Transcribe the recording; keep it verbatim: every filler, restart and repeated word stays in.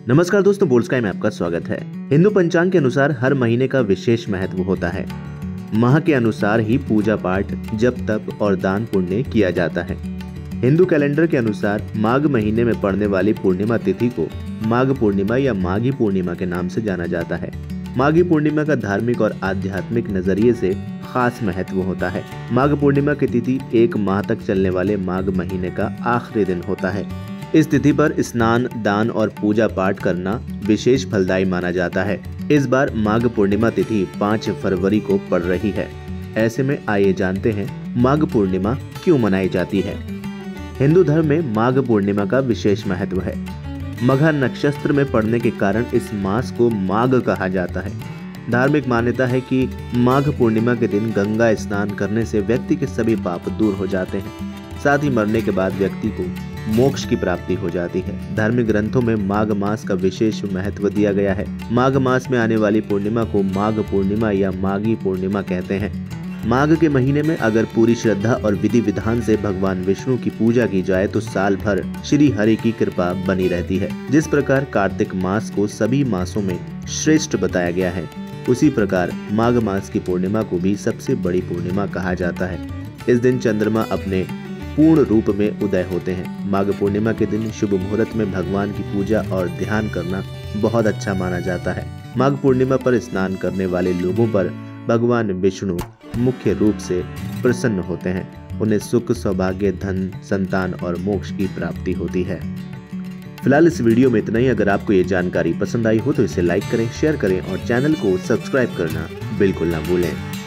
नमस्कार दोस्तों, bold sky में आपका स्वागत है। हिंदू पंचांग के अनुसार हर महीने का विशेष महत्व होता है। माह के अनुसार ही पूजा पाठ, जप तप और दान पुण्य किया जाता है। हिंदू कैलेंडर के अनुसार माघ महीने में पड़ने वाली पूर्णिमा तिथि को माघ पूर्णिमा या माघी पूर्णिमा के नाम से जाना जाता है। माघी पूर्णिमा का धार्मिक और आध्यात्मिक नजरिए से खास महत्व होता है। माघ पूर्णिमा की तिथि एक माह तक चलने वाले माघ महीने का आखिरी दिन होता है। इस तिथि पर स्नान, दान और पूजा पाठ करना विशेष फलदायी माना जाता है। इस बार माघ पूर्णिमा तिथि पाँच फरवरी को पड़ रही है। ऐसे में आइए जानते हैं माघ पूर्णिमा क्यों मनाई जाती है। हिंदू धर्म में माघ पूर्णिमा का विशेष महत्व है। मघा नक्षत्र में पड़ने के कारण इस मास को माघ कहा जाता है। धार्मिक मान्यता है कि माघ पूर्णिमा के दिन गंगा स्नान करने से व्यक्ति के सभी पाप दूर हो जाते हैं। साथ ही मरने के बाद व्यक्ति को मोक्ष की प्राप्ति हो जाती है। धार्मिक ग्रंथों में माघ मास का विशेष महत्व दिया गया है। माघ मास में आने वाली पूर्णिमा को माघ पूर्णिमा या माघी पूर्णिमा कहते हैं। माघ के महीने में अगर पूरी श्रद्धा और विधि विधान से भगवान विष्णु की पूजा की जाए तो साल भर श्री हरि की कृपा बनी रहती है। जिस प्रकार कार्तिक मास को सभी मासों में श्रेष्ठ बताया गया है, उसी प्रकार माघ मास की पूर्णिमा को भी सबसे बड़ी पूर्णिमा कहा जाता है। इस दिन चंद्रमा अपने पूर्ण रूप में उदय होते हैं। माघ पूर्णिमा के दिन शुभ मुहूर्त में भगवान की पूजा और ध्यान करना बहुत अच्छा माना जाता है। माघ पूर्णिमा पर स्नान करने वाले लोगों पर भगवान विष्णु मुख्य रूप से प्रसन्न होते हैं। उन्हें सुख, सौभाग्य, धन, संतान और मोक्ष की प्राप्ति होती है। फिलहाल इस वीडियो में इतना ही। अगर आपको ये जानकारी पसंद आई हो तो इसे लाइक करें, शेयर करें और चैनल को सब्सक्राइब करना बिल्कुल ना भूलें।